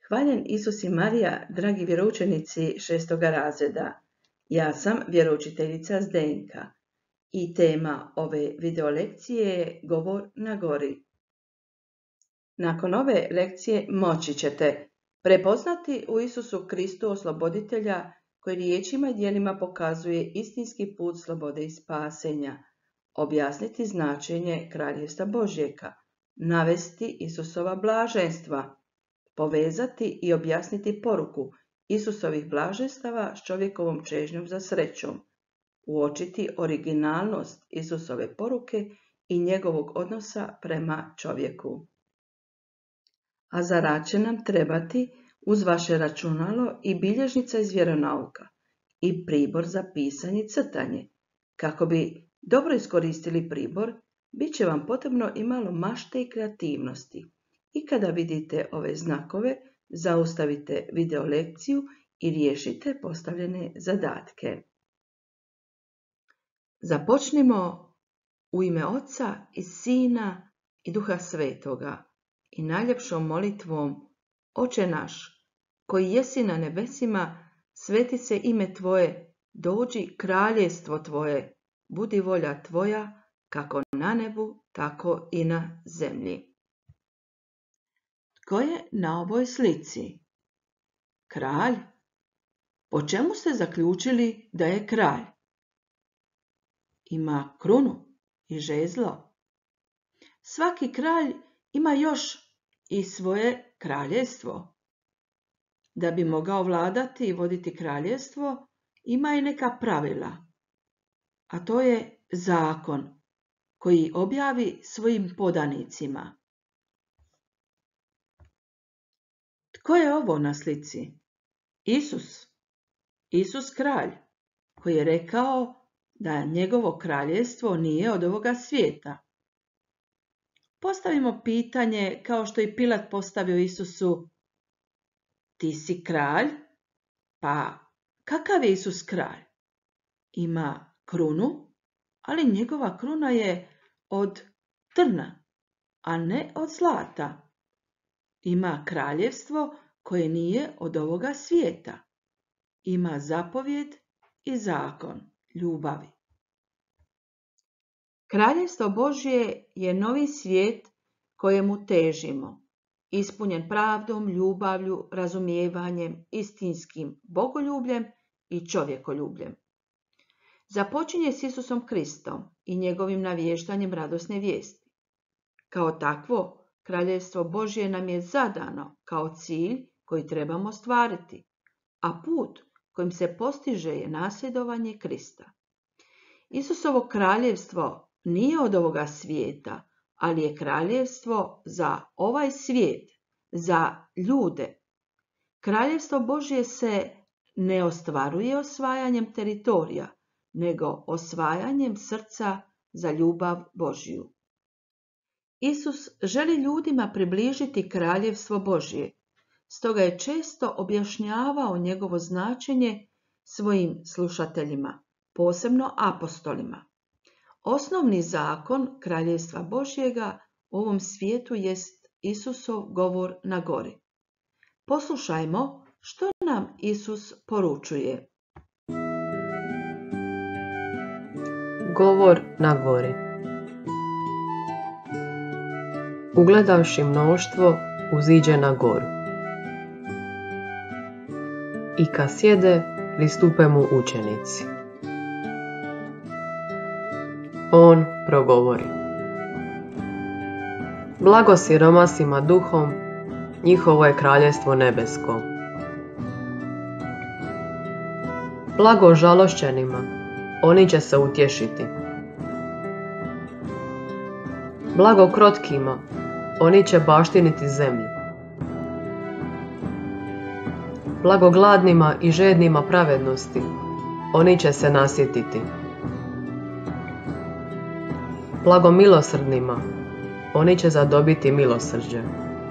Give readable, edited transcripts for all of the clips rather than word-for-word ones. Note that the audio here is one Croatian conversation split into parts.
Hvaljen Isus i Marija, dragi vjeroučenici 6. razreda. Ja sam vjeroučiteljica Zdenka i tema ove videolekcije je Govor na gori. Nakon ove lekcije moći ćete prepoznati u Isusu Kristu osloboditelja koji riječima i djelima pokazuje istinski put slobode i spasenja, objasniti značenje Kraljevstva Božjega, navesti Isusova blaženstva, povezati i objasniti poruku Isusovih blaženstava s čovjekovom čežnjom za srećom, uočiti originalnost Isusove poruke i njegovog odnosa prema čovjeku. A za rad će nam trebati uz vaše računalo i bilježnica iz vjeronauka i pribor za pisanje i crtanje. Kako bi dobro iskoristili pribor, bit će vam potrebno i malo mašte i kreativnosti. I kada vidite ove znakove, zaustavite video lekciju i riješite postavljene zadatke. Započnimo u ime Oca i Sina i Duha Svetoga i najljepšom molitvom: Oče naš, koji jesi na nebesima, sveti se ime Tvoje, dođi kraljevstvo Tvoje, budi volja Tvoja, kako na nebu, tako i na zemlji. Tko je na ovoj slici? Kralj. Po čemu ste zaključili da je kralj? Ima krunu i žezlo. Svaki kralj ima još i svoje kraljevstvo. Da bi mogao vladati i voditi kraljevstvo, ima i neka pravila, a to je zakon koji objavi svojim podanicima. Tko je ovo na slici? Isus. Isus kralj, koji je rekao da njegovo kraljevstvo nije od ovoga svijeta. Postavimo pitanje kao što je Pilat postavio Isusu: ti si kralj? Pa kakav je Isus kralj? Ima krunu, ali njegova kruna je od trna, a ne od zlata. Ima kraljevstvo koje nije od ovoga svijeta. Ima zapovjed i zakon ljubavi. Kraljevstvo Božje je novi svijet kojemu težimo, ispunjen pravdom, ljubavlju, razumijevanjem, istinskim bogoljubljem i čovjekoljubljem. Započinje s Isusom Kristom i njegovim navještanjem radosne vijesti. Kao takvo, Kraljevstvo Božje nam je zadano kao cilj koji trebamo ostvariti, a put kojim se postiže je nasljedovanje Krista. Isusovo kraljevstvo nije od ovoga svijeta, ali je kraljevstvo za ovaj svijet, za ljude. Kraljevstvo Božje se ne ostvaruje osvajanjem teritorija, nego osvajanjem srca za ljubav Božju. Isus želi ljudima približiti kraljevstvo Božje, stoga je često objašnjavao njegovo značenje svojim slušateljima, posebno apostolima. Osnovni zakon kraljevstva Božjega u ovom svijetu jest Isusov govor na gori. Poslušajmo što nam Isus poručuje. Govor na gori. Ugledavši mnoštvo, uziđe na goru. I kad sjede, pristupe mu učenici. On progovori: Blago siromasima duhom, njihovo je kraljevstvo nebesko. Blago žalošćenima, oni će se utješiti. Blago krotkima, oni će baštiniti zemlju. Blago gladnima i žednima pravednosti, oni će se nasjetiti. Blago milosrdnima, oni će zadobiti milosrđe.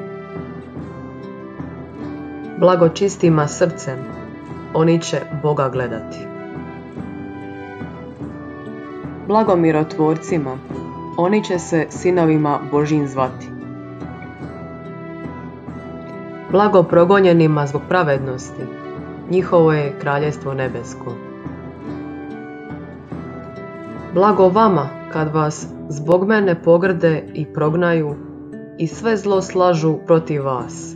Blago čistima srcem, oni će Boga gledati. Blago mirotvorcima, oni će se sinovima Božjim zvati. Blago progonjenima zbog pravednosti, njihovo je kraljestvo nebesko. Blago vama kad vas zbog mene pogrde i prognaju i sve zlo slažu protiv vas.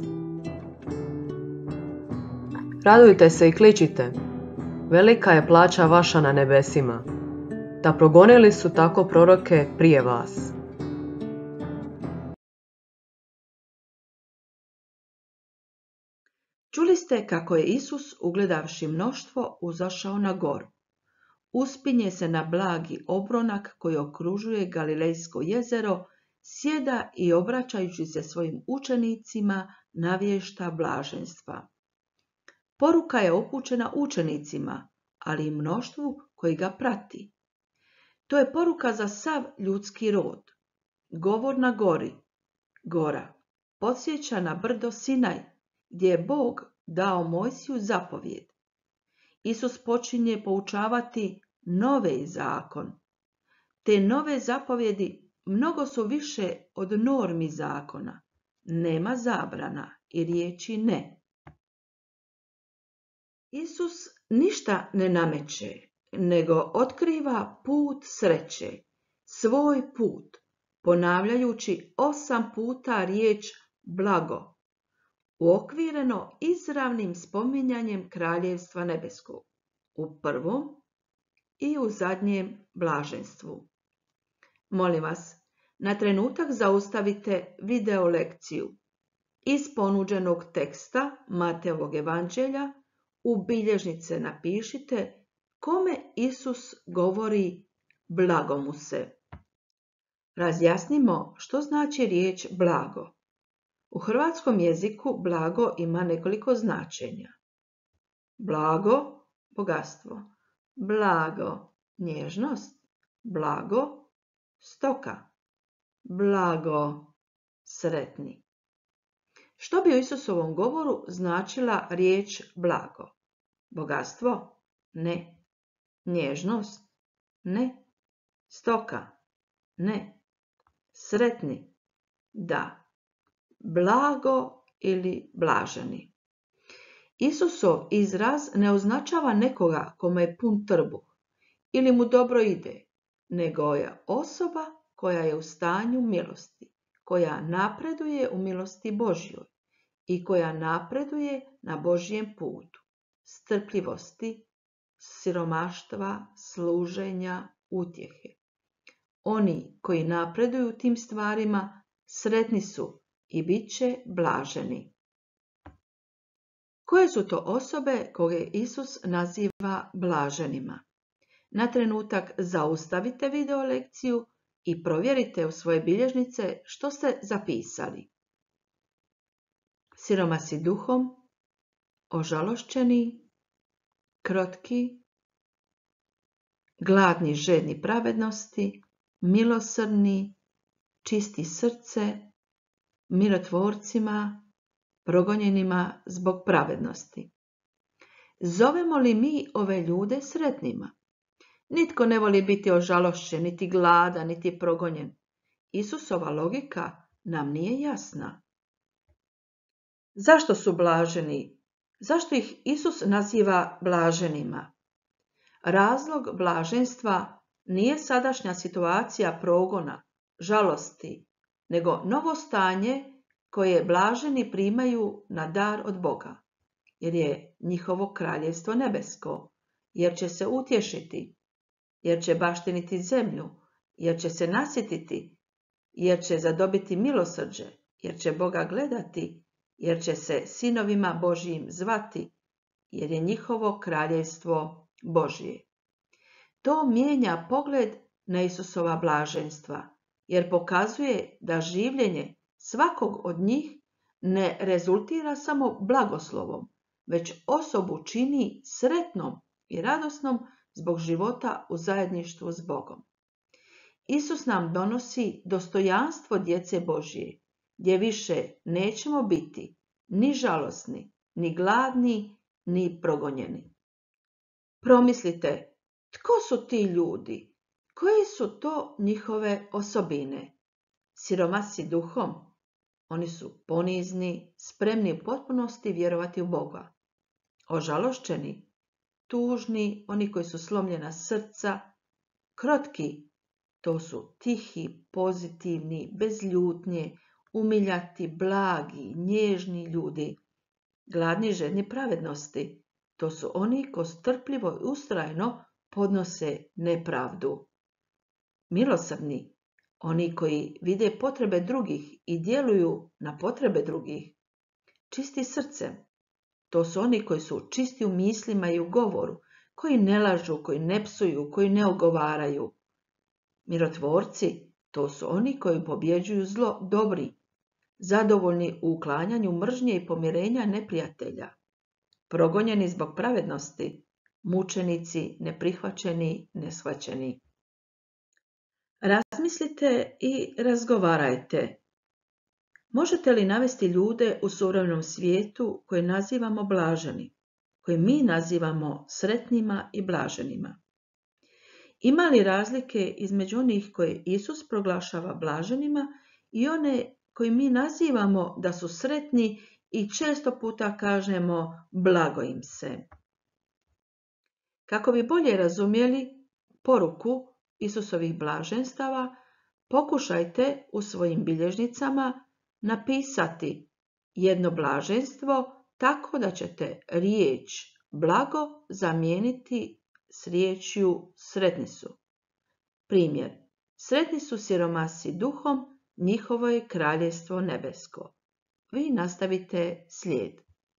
Radujte se i kličite, velika je plaća vaša na nebesima, da progonili su tako proroke prije vas. Čuli ste kako je Isus, ugledavši mnoštvo, uzašao na goru. Uspinje se na blagi obronak koji okružuje Galilejsko jezero, sjeda i obraćajući se svojim učenicima navješta blaženstva. Poruka je upućena učenicima, ali i mnoštvu koji ga prati. To je poruka za sav ljudski rod. Govor na gori, gora, podsjeća na brdo Sinaj, gdje je Bog dao Mojsiju zapovjed. Isus počinje poučavati novi zakon. Te nove zapovjedi mnogo su više od normi zakona. Nema zabrana i riječi ne. Isus ništa ne nameće, nego otkriva put sreće, svoj put, ponavljajući 8 puta riječ blago, uokvireno izravnim spominjanjem kraljevstva nebeskog, u prvom i u zadnjem blaženstvu. Molim vas, na trenutak zaustavite video lekciju. Iz ponuđenog teksta Matejevog evanđelja u bilježnice napišite kome Isus govori blago mu se. Razjasnimo što znači riječ blago. U hrvatskom jeziku blago ima nekoliko značenja. Blago, bogatstvo. Blago, nježnost. Blago, stoka. Blago, sretni. Što bi u Isusovom govoru značila riječ blago? Bogatstvo? Ne. Nježnost? Ne. Stoka? Ne. Sretni? Da. Blago ili blaženi. Isusov izraz ne označava nekoga kome je pun trbuh ili mu dobro ide, nego je osoba koja je u stanju milosti, koja napreduje u milosti Božjoj i koja napreduje na Božjem putu, strpljivosti, siromaštva, služenja, utjehe. Oni koji napreduju tim stvarima sretni su i bit će blaženi. Koje su to osobe koje Isus naziva blaženima? Na trenutak zaustavite video lekciju i provjerite u svoje bilježnice što ste zapisali. Siromasi duhom, ožalošćeni, krotki, gladni žedni pravednosti, milosrdni, čisti srce, mirotvorcima, progonjenima zbog pravednosti. Zovemo li mi ove ljude sretnima? Nitko ne voli biti ožalošćen, niti gladan, niti progonjen. Isusova logika nam nije jasna. Zašto su blaženi? Zašto ih Isus naziva blaženima? Razlog blaženstva nije sadašnja situacija progona, žalosti, nego novo stanje koje blaženi primaju na dar od Boga, jer je njihovo kraljevstvo nebesko, jer će se utješiti, jer će baštiniti zemlju, jer će se nasititi, jer će zadobiti milosrđe, jer će Boga gledati, jer će se sinovima Božjim zvati, jer je njihovo kraljevstvo Božje. To mijenja pogled na Isusova blaženstva, jer pokazuje da življenje svakog od njih ne rezultira samo blagoslovom, već osobu čini sretnom i radosnom zbog života u zajedništvu s Bogom. Isus nam donosi dostojanstvo djece Božje, gdje više nećemo biti ni žalosni, ni gladni, ni progonjeni. Promislite, tko su ti ljudi? Koje su to njihove osobine? Siromasi duhom, Oni su ponizni, spremni u potpunosti vjerovati u Boga. Ožalošćeni, tužni, oni koji su slomljena srca, krotki, to su tihi, pozitivni, bez ljutnje, umiljati, blagi, nježni ljudi. Gladni i žedni pravednosti, to su oni koji strpljivo i ustrajno podnose nepravdu. Milosrdni, oni koji vide potrebe drugih i djeluju na potrebe drugih. Čisti srcem, to su oni koji su čisti u mislima i u govoru, koji ne lažu, koji ne psuju, koji ne ogovaraju. Mirotvorci, to su oni koji pobjeđuju zlo dobri, zadovoljni u uklanjanju mržnje i pomirenja neprijatelja. Progonjeni zbog pravednosti, mučenici, neprihvaćeni, neshvaćeni. Razmislite i razgovarajte. Možete li navesti ljude u suvremenom svijetu koje nazivamo blaženi, koje mi nazivamo sretnima i blaženima? Ima li razlike između onih koje Isus proglašava blaženima i one koje mi nazivamo da su sretni i često puta kažemo blago im se? Kako bi bolje razumjeli poruku Isusovih blaženstava, pokušajte u svojim bilježnicama napisati jedno blaženstvo tako da ćete riječ blago zamijeniti s riječju sretni su. Primjer, sretni su siromasi duhom, njihovo je kraljevstvo nebesko. Vi nastavite slijed.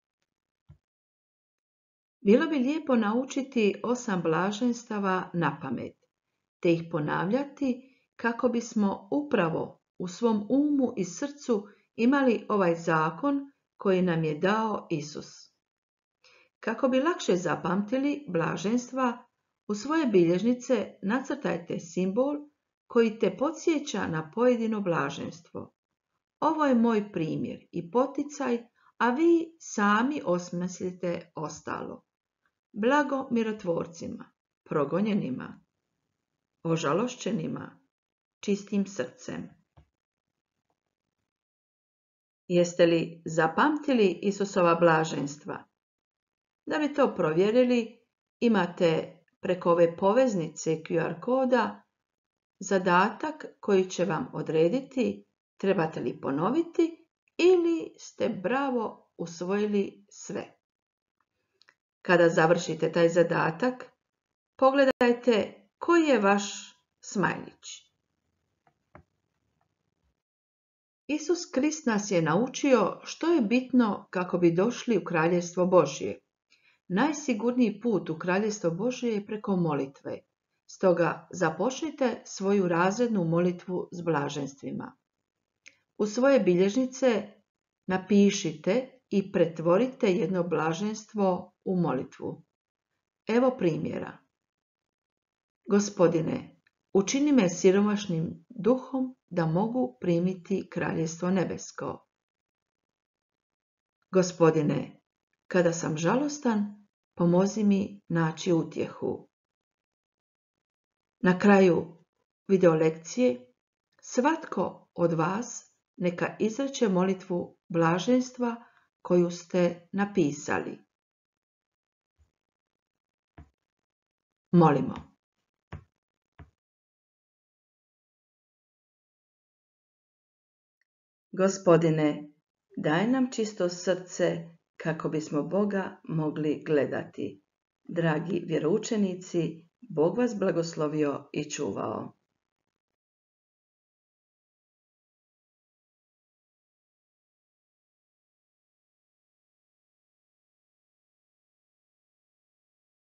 Bilo bi lijepo naučiti 8 blaženstava na pamet, te ih ponavljati kako bismo upravo u svom umu i srcu imali ovaj zakon koji nam je dao Isus. Kako bi lakše zapamtili blaženstva, u svoje bilježnice nacrtajte simbol koji te podsjeća na pojedino blaženstvo. Ovo je moj primjer i poticaj, a vi sami osmislite ostalo. Blago mirotvorcima, progonjenima, ožalošćenima, čistim srcem. Jeste li zapamtili Isusova blaženstva? Da bi to provjerili, imate preko ove poveznice QR koda zadatak koji će vam odrediti trebate li ponoviti ili ste bravo usvojili sve. Kada završite taj zadatak, pogledajte koji je vaš smajlić. Isus Krist nas je naučio što je bitno kako bi došli u Kraljevstvo Božje. Najsigurniji put u Kraljevstvo Božje je preko molitve. Stoga započnite svoju razrednu molitvu s blaženstvima. U svoje bilježnice napišite i pretvorite jedno blaženstvo u molitvu. Evo primjera. Gospodine, učini me siromašnim duhom da mogu primiti Kraljevstvo nebesko. Gospodine, kada sam žalostan, pomozi mi naći utjehu. Na kraju video lekcije svatko od vas neka izreče molitvu blaženstva koju ste napisali. Molimo. Gospodine, daj nam čisto srce kako bismo Boga mogli gledati. Dragi vjeroučenici, Bog vas blagoslovio i čuvao.